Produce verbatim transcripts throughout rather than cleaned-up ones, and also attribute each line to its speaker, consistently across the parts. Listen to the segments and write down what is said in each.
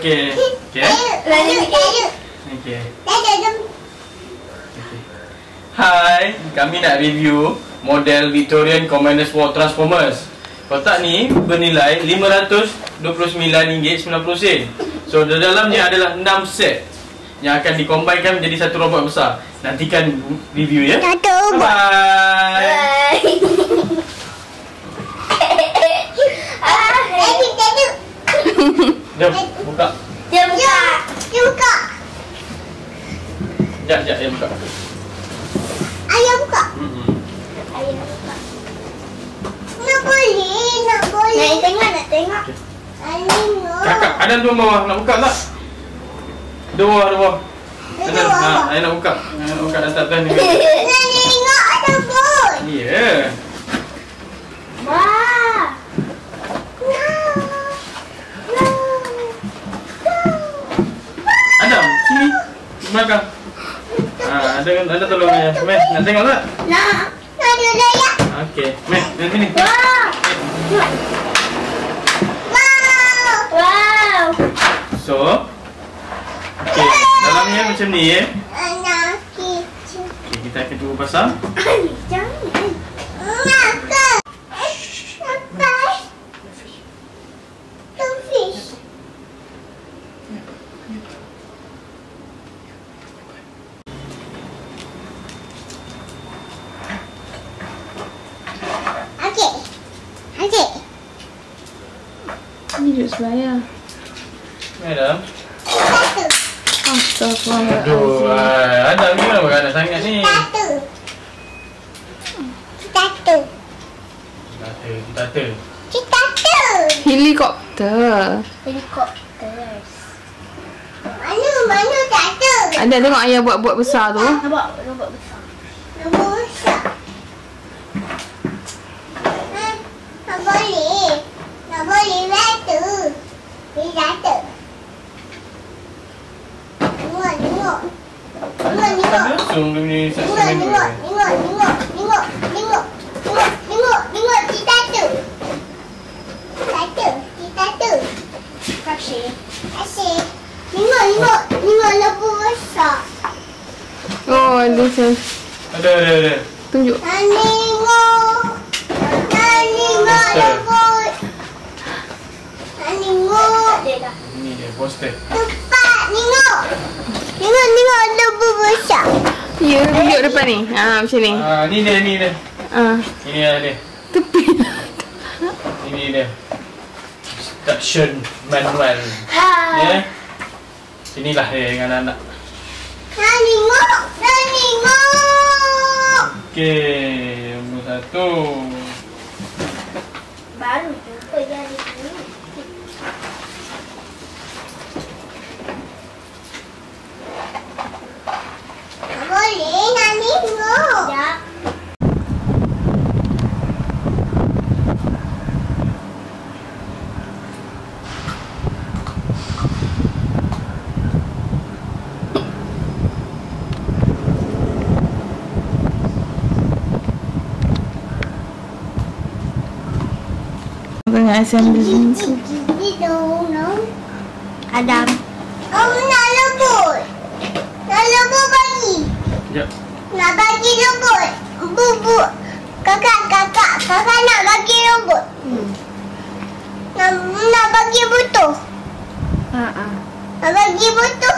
Speaker 1: okey. Okey. Okey. Hai, kami nak review model Victorian Commander's War Transformers. Kotak ni bernilai lima ratus dua puluh sembilan ringgit sembilan puluh sen. So, di dalamnya adalah enam set yang akan dikombinkan menjadi satu robot besar. Nantikan review ya. Bye. Bye. Jom, buka.
Speaker 2: Jom buka. Jom buka.
Speaker 1: Jap, jap, ayah buka.
Speaker 2: Ayah buka.
Speaker 1: Mm-mm.
Speaker 2: Ayah buka. Nak boleh, nak boleh. Nak tengok, nak tengok. Nak tengok.
Speaker 1: Kakak, ada dua bawah. Nak buka tak? Dua bawah, dua bawah. Ada, ha, ayah nak buka. Ayah nak buka atas atas ni.
Speaker 2: Nak tengok ada bot.
Speaker 1: Ya.
Speaker 2: Wah.
Speaker 1: Adam, sini. Belakang. Ah, ada ada tolong ayah. Meh, nak tengok tak?
Speaker 2: Nak. Nak dulu ya.
Speaker 1: Okey. Meh, di sini.
Speaker 2: Wow. Wow. Wow.
Speaker 1: So, okey, dalamnya macam ni ya.
Speaker 2: Anak kecil.
Speaker 1: Okey, kita akan cuba pasang.
Speaker 2: Jangan. Nak. Sampai. Tu fish. Okey. Okey.
Speaker 3: Ni duit sebaya.
Speaker 1: Madam.
Speaker 2: Satu.
Speaker 3: Astaghfirullahaladzim.
Speaker 1: Aduh, ah, Adam ni kenapa beranak sangat ni?
Speaker 2: Satu. Satu.
Speaker 1: Kita kita
Speaker 2: Satu.
Speaker 3: Helikopter.
Speaker 2: Helikopter. Mana mana satu.
Speaker 3: Ada tengok ayah buat-buat besar tu.
Speaker 2: Nampak nampak besar. Nampak besar. Ha, tak boleh. Tak boleh satu. Ini satu. Tengok, tengok. Tengok, tengok.
Speaker 1: langsung dia punya
Speaker 2: Tengok,
Speaker 1: saksikan tu.
Speaker 2: tengok, tengok, tengok, tengok, tengok, tengok, tengok, tengok, kita tu. Satu, kita tu. Kasih, kasih. Tengok, tengok, tengok lembu besar.
Speaker 3: Oh, ada saya.
Speaker 1: Ada, ada, ada.
Speaker 3: Tunjuk.
Speaker 2: Tengok, tengok lembu. Tengok.
Speaker 1: Ini dia, poster.
Speaker 2: Cepat, tengok. Tengok, tengok lembu besar.
Speaker 3: Ya, tunjuk depan ni. Ha, macam ni.
Speaker 1: Ah, ni dia, ni dia.
Speaker 3: Ha.
Speaker 1: Ini dia, dia.
Speaker 3: Tepi.
Speaker 1: Ini dia. Instruction manual.
Speaker 2: Ha.
Speaker 1: Ya. Inilah dia dengan anak.
Speaker 2: Nak tengok, nak tengok.
Speaker 1: Okey, nombor satu.
Speaker 2: Baru jumpa jadi ni. Tak boleh, nak tengok. Sekejap.
Speaker 3: Tengah assembly.
Speaker 2: Adam. Kamu nak lebut. Nak lebut bagi.
Speaker 1: Sekejap.
Speaker 2: Nak bagi lebut. Bubuk. Kakak, kakak. Kakak nak bagi lebut. Hmm. Nak, nak bagi butuh.
Speaker 3: Ha ah.
Speaker 2: Nak bagi butuh.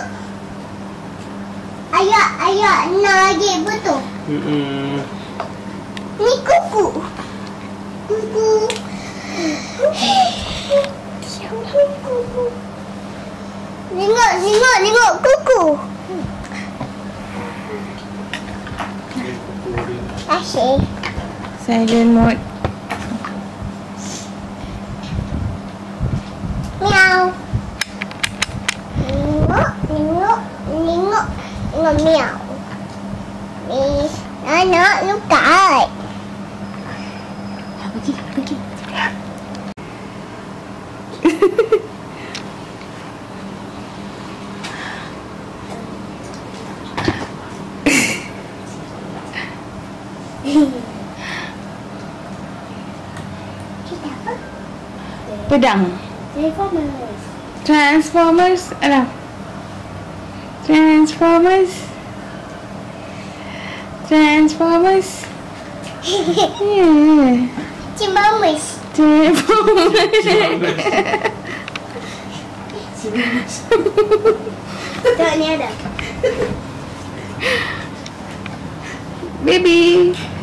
Speaker 2: Ayah, ayah nak bagi butuh.
Speaker 1: Hmm.
Speaker 2: Ni kuku. Kuku. Kuku. Tengok, tengok, tengok kuku. Asyik.
Speaker 3: Silent mode.
Speaker 2: Miau. Tengok, tengok, tengok, tengok miau. Ni, anak lukat.
Speaker 3: Pergi, pergi.
Speaker 2: Kita apa?
Speaker 3: Pedang.
Speaker 2: Transformers.
Speaker 3: Transformers. Alah. Transformers. Transformers. Yeah.
Speaker 2: Cimamus.
Speaker 3: Transformers.
Speaker 2: Tak, ni ada.
Speaker 3: Baby.